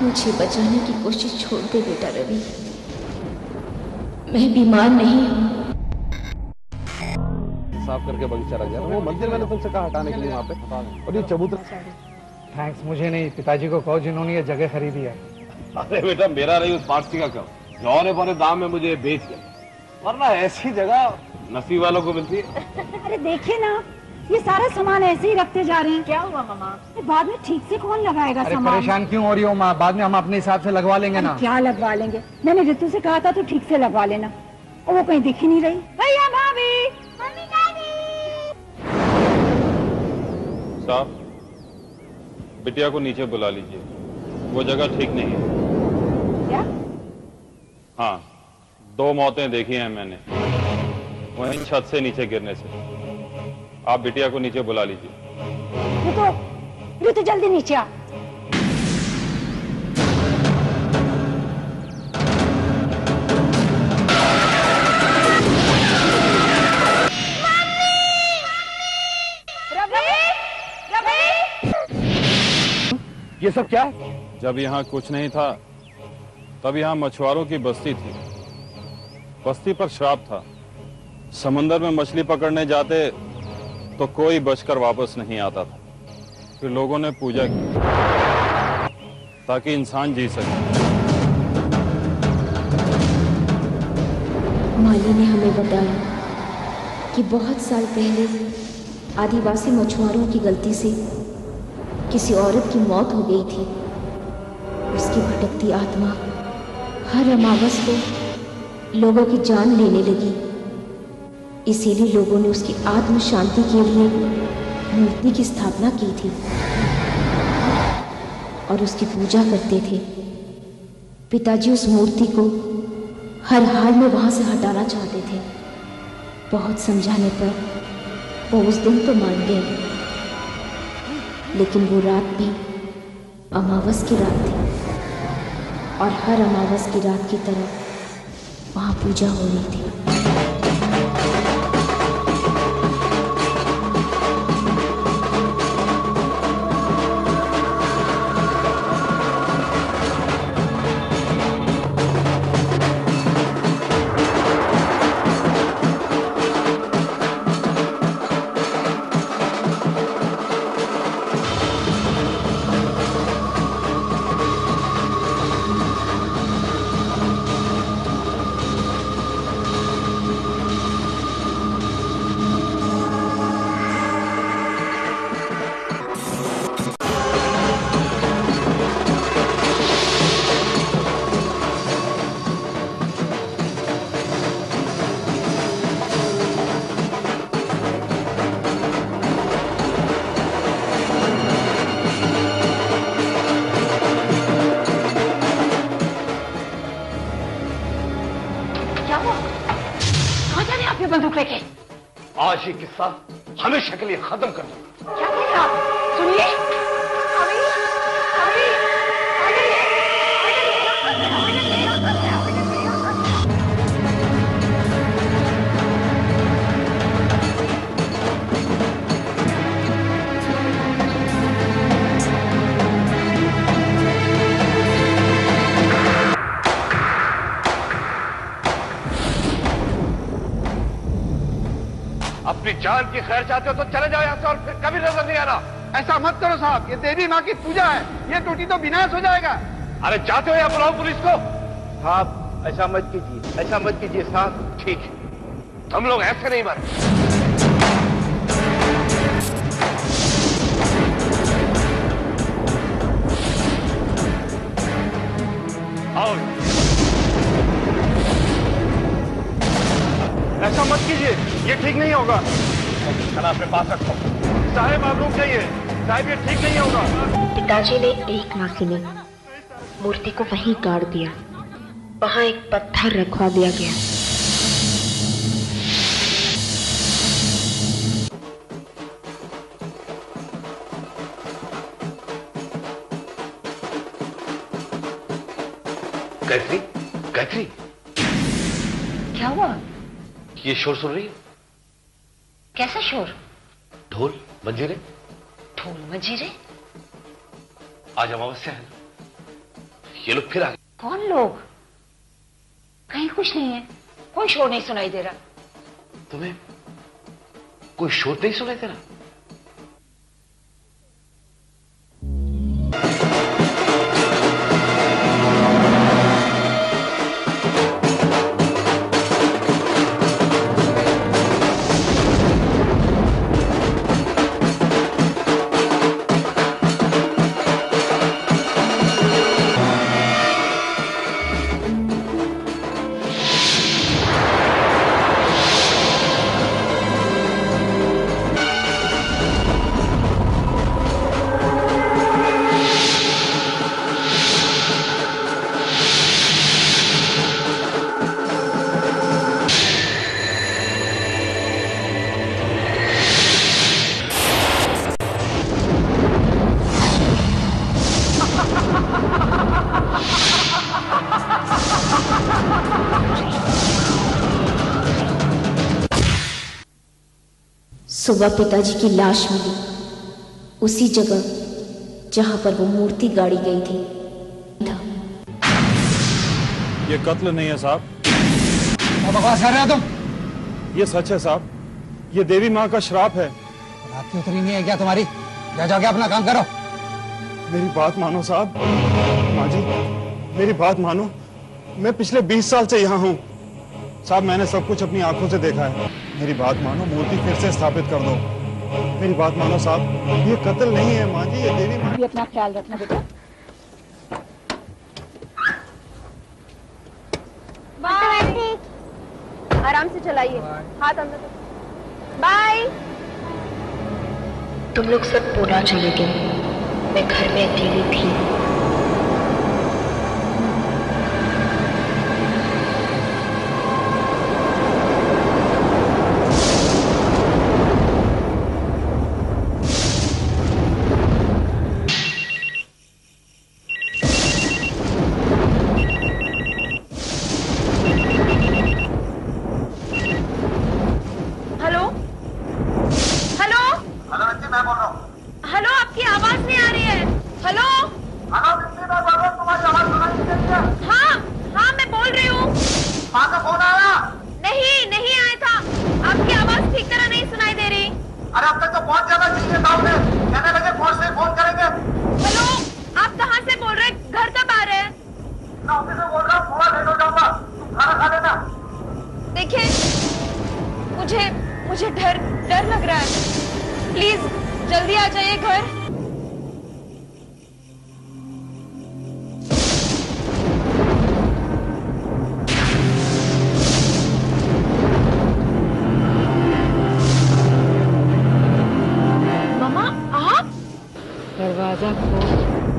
मुझे बचाने की कोशिश छोड़ दे बेटा रवि। मैं बीमार नहीं हूँ। साफ करके बगीचा रख गया। वो मंदिर मैंने तुमसे कहा हटाने के लिए वहाँ पे, और ये चबूतरा। थैंक्स, मुझे नहीं, पिताजी को कहो जिन्होंने ये जगह खरीदी है। अरे बेटा मेरा नहीं, उस पारसी का कहो जो औने पौने दाम में मुझे बेच गया, वरना ऐसी जगह नसीब वालों को मिलती है। अरे देखिए ना, ये सारा सामान ऐसे ही रखते जा रहे हैं। क्या हुआ मामा? बाद में ठीक से कौन लगाएगा अरे सामान? परेशान क्यों हो रही हो माँ? बाद में हम अपने हिसाब से लगवा लेंगे ना। क्या लगवा लेंगे? मैंने रितु से कहा था तो ठीक से लगवा लेना, और वो कहीं दिख ही नहीं रही। भैया भाभी, मम्मी डैडी। साहब, बिटिया को नीचे बुला लीजिए, वो जगह ठीक नहीं है। क्या? हाँ, 2 मौतें देखी हैं मैंने वहीं छत से नीचे गिरने से। आप बिटिया को नीचे बुला लीजिए। रितु जल्दी नीचे आ। ये सब क्या है? जब यहाँ कुछ नहीं था तब यहाँ मछुआरों की बस्ती थी। बस्ती पर श्राप था, समुद्र में मछली पकड़ने जाते तो कोई बचकर वापस नहीं आता था। फिर लोगों ने पूजा की ताकि इंसान जी सके। माली ने हमें बताया कि बहुत साल पहले आदिवासी मछुआरों की गलती से किसी औरत की मौत हो गई थी। उसकी भटकती आत्मा हर अमावस को लोगों की जान लेने लगी। इसीलिए लोगों ने उसकी आत्म शांति के लिए मूर्ति की स्थापना की थी और उसकी पूजा करते थे। पिताजी उस मूर्ति को हर हाल में वहां से हटाना चाहते थे। बहुत समझाने पर वो उस दिन तो मान गए, लेकिन वो रात भी अमावस की रात थी और हर अमावस की रात की तरह वहां पूजा हो रही थी। आज ये किस्सा हमेशा के लिए खत्म कर दो। क्या कह रहे हैं आप? सुनिए। अपनी जान की खैर चाहते हो तो चले जाओ यहाँ से और फिर कभी नजर नहीं आना। ऐसा मत करो साहब, ये देवी माँ की पूजा है, ये टूटी तो विनाश हो जाएगा। अरे जाते हो या बुलाओ पुलिस को? साहब ऐसा मत कीजिए, ऐसा मत कीजिए साहब। ठीक है, हम लोग ऐसे नहीं मरे। आओ। ऐसा मत कीजिए, ये ठीक नहीं होगा। खाना अपने पास रखो। साहब आप रुक जाइए, साहब ये ठीक नहीं होगा। पिताजी ने एक नाकी में मूर्ति को वहीं गाड़ दिया। वहां एक पत्थर रखवा दिया गया। गायत्री, गायत्री, क्या हुआ? ये शोर सुन रही है? कैसा शोर? ढोल मंजीरे। ढोल मंजीरे? आज अमावस्या है, ये लोग फिर आ गए। कौन लोग? कहीं कुछ नहीं है, कोई शोर नहीं सुनाई दे रहा। तुम्हें कोई शोर नहीं सुनाई दे रहा? सुबह पिताजी की लाश मिली उसी जगह जहां पर वो मूर्ति गाड़ी गई थी। ये कत्ल नहीं है साहब। क्या बकवास कर रहे हो तुम? ये सच है साहब, ये देवी माँ का श्राप है। रात की उतरी नहीं है क्या तुम्हारी? जाके अपना काम करो। मेरी बात मानो साहब। माँ जी मेरी बात मानो, मैं पिछले 20 साल से यहाँ हूँ साहब, मैंने सब कुछ अपनी आंखों से देखा है। मेरी बात मानो, मूर्ति फिर से स्थापित कर दो। मेरी बात मानो साहब, ये कत्ल नहीं है माँ जी, ये देवी माँ। भी अपना ख्याल रखना बेटा। बाय। आराम से चलाइए, हाथ अंदर। बाय। तुम लोग सब पूना चले गए। मैं घर में अकेली थी। मुझे डर लग रहा है। प्लीज जल्दी आ जाइए घर। मामा आप? दरवाजा खोल।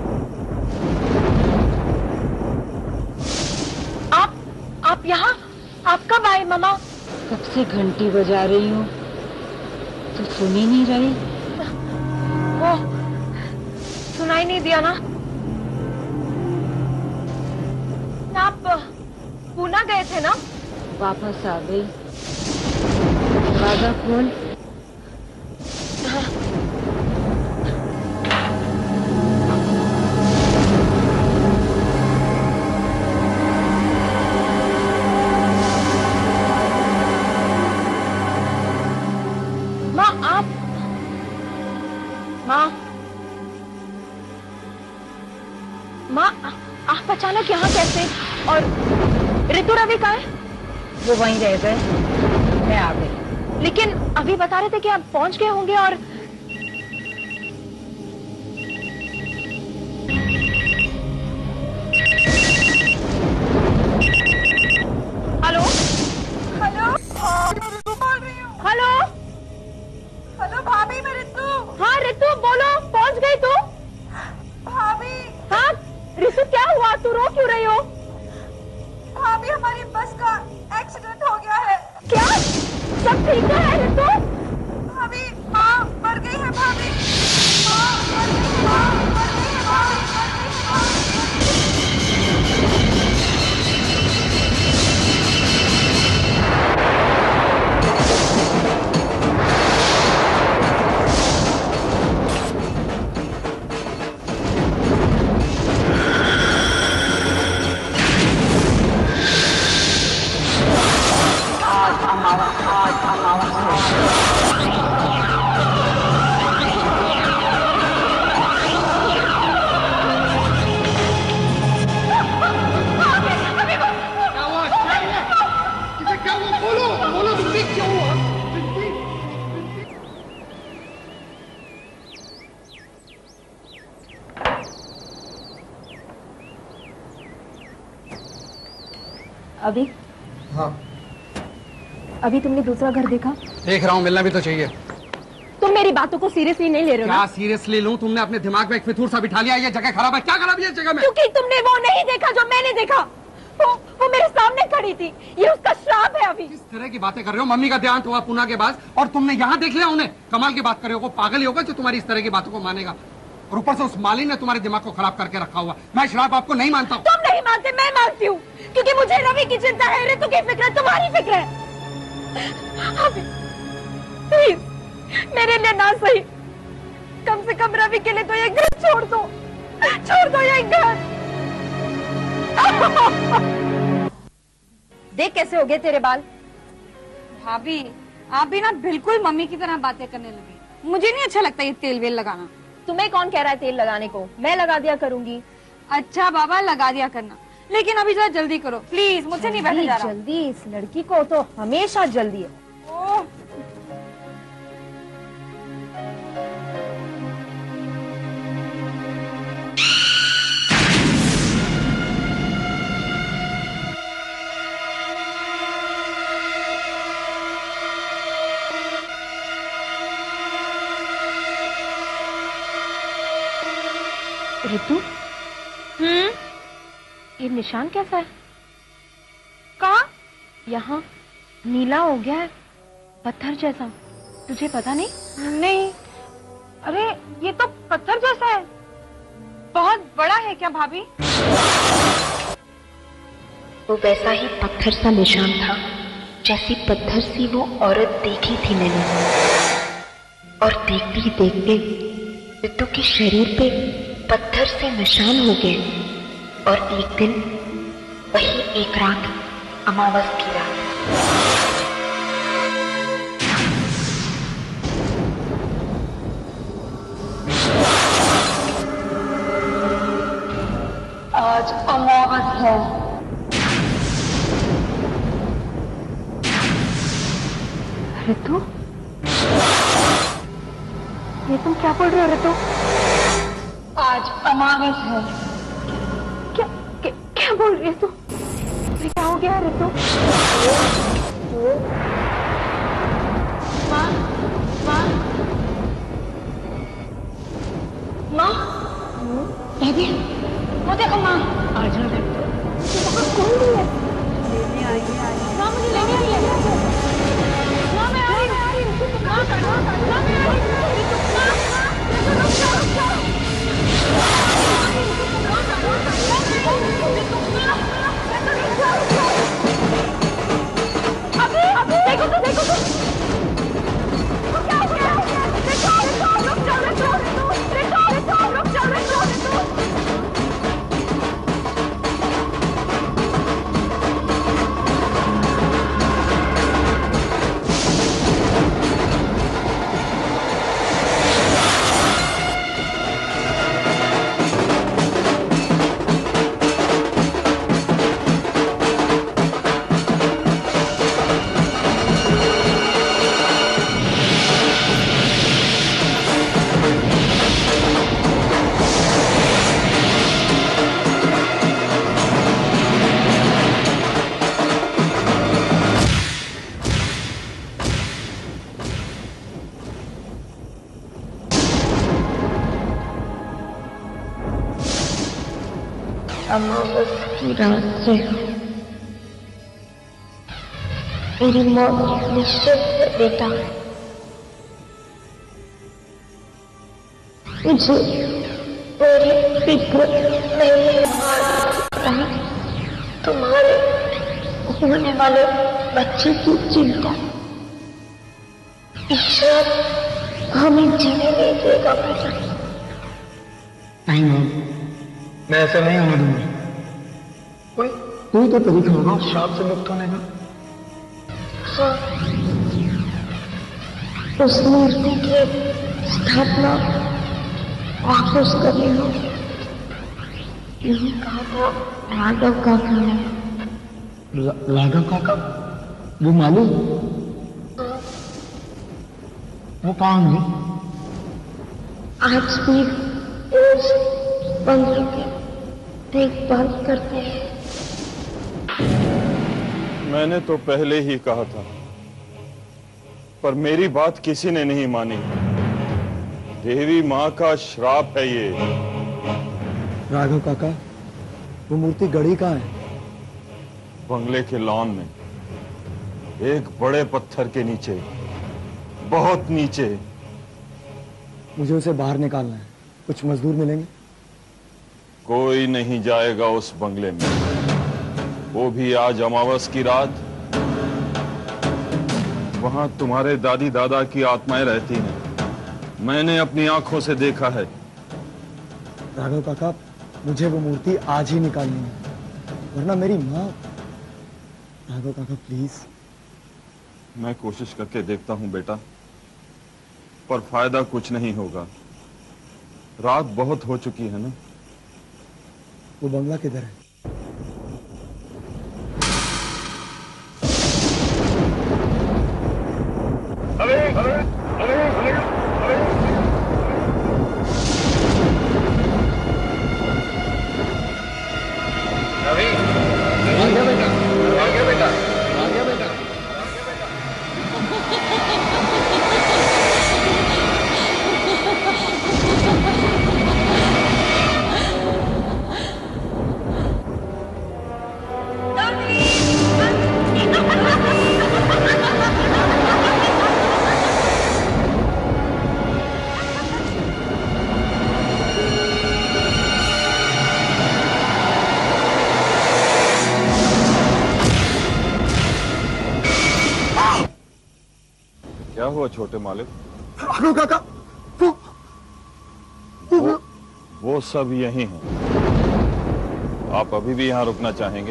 आप यहाँ? आप कब आए मामा? कब से घंटी बजा रही हूँ तो सुन ही नहीं रही। वो सुनाई नहीं दिया ना? आप पूना गए थे ना? वापस आ गई। दरवाजा खोल। माँ आप अचानक यहाँ कैसे? और ऋतु रवि कहाँ है? वो वहीं रह गए, मैं आ गई। लेकिन अभी बता रहे थे कि आप पहुंच गए होंगे। और हेलो हेलो हेलो हेलो भाभी, मैं ऋतु। हाँ ऋतु बोलो, पहुंच गई तू? भाभी। हाँ ऋतु क्या हुआ, तू रो क्यों रही हो? भाभी हमारी बस का एक्सीडेंट हो गया है। क्या? सब ठीक है ऋतु? भाभी हाँ, पर अभी हाँ अभी तुमने दूसरा घर देखा? देख रहा हूँ, मिलना भी तो चाहिए। तुम मेरी बातों को सीरियसली नहीं ले रहे हो क्या ना? सीरियसली लूं? तुमने अपने दिमाग में एक फितूर सा बिठा लिया। ये जगह खराब है। क्या खराब है इस जगह में? क्योंकि तुमने वो नहीं देखा जो मैंने देखा। वो मेरे सामने खड़ी थी। ये उसका श्राप है। अभी किस तरह की बातें कर रहे हो? मम्मी का देहांत हुआ पूना के बाद और तुमने यहाँ देख लिया उन्हें? कमाल की बात कर रहे हो। पागल ही होगा जो तुम्हारी इस तरह की बातों को मानेगा। और ऊपर से उस माली ने तुम्हारे दिमाग को खराब करके रखा हुआ। मैं श्राप आपको नहीं मानता हूँ। तुम नहीं मानते, मैं मानती हूँ, क्योंकि मुझे रवि की चिंता है, ऋतु की फिक्र, तुम्हारी फिक्र है। अभी प्लीज मेरे लिए ना सही, कम से कम रवि के लिए तो ये घर छोड़ दो ये घर। देख कैसे हो गए तेरे बाल। भाभी आप भी ना बिल्कुल मम्मी की तरह बातें करने लगी। मुझे नहीं अच्छा लगता ये तेल वेल लगाना। तुम्हें कौन कह रहा है तेल लगाने को? मैं लगा दिया करूंगी। अच्छा बाबा लगा दिया करना, लेकिन अभी जरा जल्दी करो प्लीज, मुझसे नहीं बैठा जा रहा। जल्दी, इस लड़की को तो हमेशा जल्दी है। ओह ऋतु, ये निशान कैसा है? कहाँ? यहाँ नीला हो गया है, पत्थर जैसा। तुझे पता नहीं? नहीं। अरे ये तो पत्थर जैसा है। बहुत बड़ा है क्या भाभी? वो वैसा ही पत्थर सा निशान था जैसी पत्थर सी वो औरत देखी थी मैंने। और देखते ही देखते ऋतु के शरीर पे पत्थर से निशान हो गए। और एक दिन वही एक रात, अमावस की रात, आज अमावस है। ऋतु, ये तुम क्या बोल रहे हो ऋतु? आज अमावस है। क्या बोल रही है तू? क्या हो गया ऋतु? माँ माँ माँ भाभी, वो देखो माँ। आ जा ऋतु। कौन है? लेने आई है। माँ मुझे लेने आई है। माँ मैं आ रही हूँ। माँ मैं आ रही हूँ। देखो तो देखो तो क्या हो गया? रुक जाओ। अमावस की रात से मेरी मौत निश्चित है बेटा। मुझे मेरी फिक्र नहीं है, तुम्हारे होने वाले बच्चे की चिंता। ईश्वर हमें जीने नहीं देगा बेटा। नहीं माँ, मैं ऐसा नहीं होने दूंगा। कोई तो तरीका होगा श्राप से मुक्त होने का। हाँ, उस मूर्ति की स्थापना वापस करनी हो। यही कहा था राघव काका ने। राघव काका? वो मालूम? वो कहाँ है? आज भी उस बंगले की देखभाल करते हैं। मैंने तो पहले ही कहा था, पर मेरी बात किसी ने नहीं मानी। देवी माँ का श्राप है ये। राघव काका, वो मूर्ति गड़ी कहाँ है? बंगले के लॉन में, एक बड़े पत्थर के नीचे, बहुत नीचे। मुझे उसे बाहर निकालना है। कुछ मजदूर मिलेंगे? कोई नहीं जाएगा उस बंगले में, वो भी आज अमावस की रात। वहां तुम्हारे दादी दादा की आत्माएं रहती हैं, मैंने अपनी आंखों से देखा है। राघव काका, मुझे वो मूर्ति आज ही निकालनी है, वरना मेरी माँ। राघव काका प्लीज। मैं कोशिश करके देखता हूं बेटा, पर फायदा कुछ नहीं होगा। रात बहुत हो चुकी है ना। वो बंगला किधर है? क्या हुआ छोटे मालिक? राघव काका, वो सब यही हैं। आप अभी भी यहां रुकना चाहेंगे?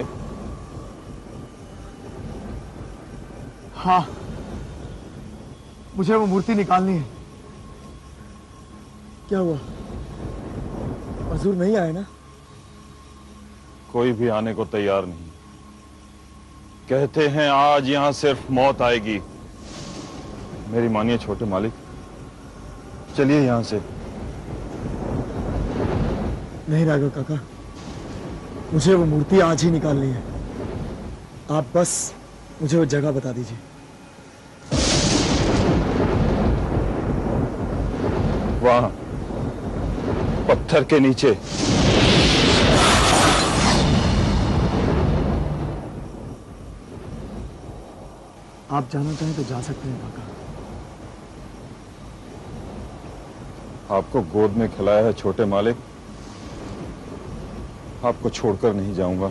हाँ, मुझे वो मूर्ति निकालनी है। क्या हुआ, मजदूर नहीं आए ना? कोई भी आने को तैयार नहीं। कहते हैं आज यहां सिर्फ मौत आएगी। मेरी मानिए छोटे मालिक, चलिए यहां से। नहीं राघव काका, मुझे वो मूर्ति आज ही निकालनी है। आप बस मुझे वो जगह बता दीजिए। वहां पत्थर के नीचे। आप जाना चाहें तो जा सकते हैं काका। आपको गोद में खिलाया है छोटे मालिक, आपको छोड़कर नहीं जाऊंगा।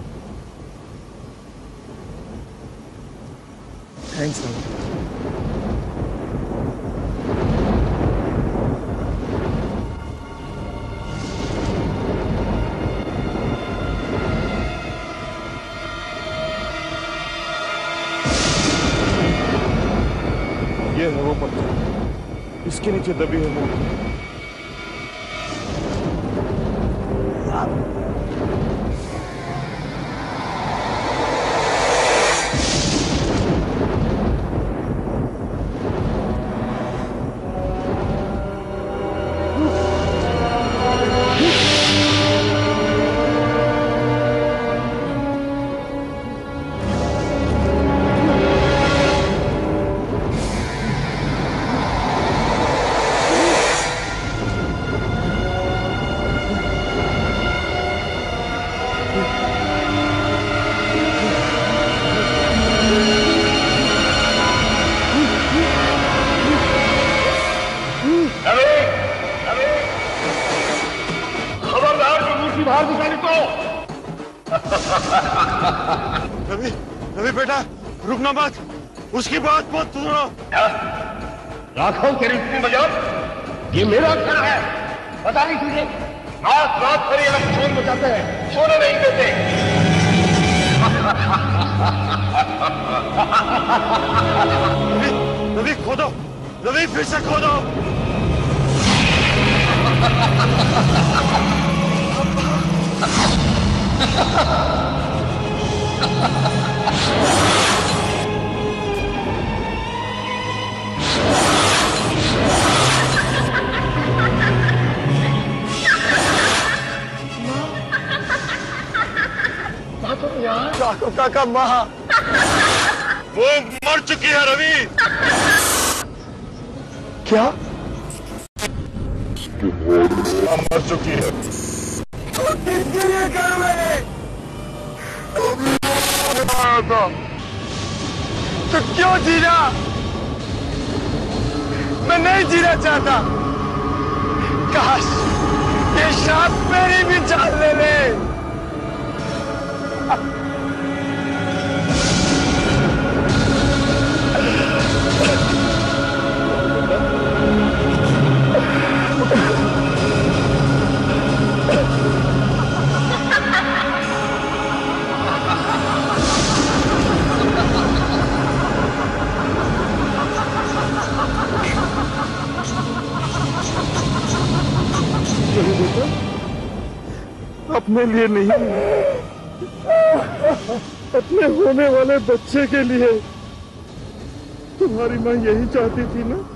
थैंक्स काका। ये है वो पत्थर, इसके नीचे दबी है मूर्ति। रवि, रवि बेटा रुकना मत, उसकी बात मत सुनो। लाखों के रुकने बजाओ, ये मेरा घर है, पता नहीं तुझे? रात रात भर ये लोग शोर मचाते हैं, सोने नहीं देते। रवि, रवि खोदो, रवि फिर से खोदो। काका माँ वो मर चुकी है रवि। क्या? मर चुकी है। किसके लिए कर मैंने? तो क्यों जीना? मैं नहीं जीना चाहता। काश ये श्राप मेरी भी जान ले ले। अपने लिए नहीं, अपने होने वाले बच्चे के लिए। तुम्हारी माँ यही चाहती थी ना?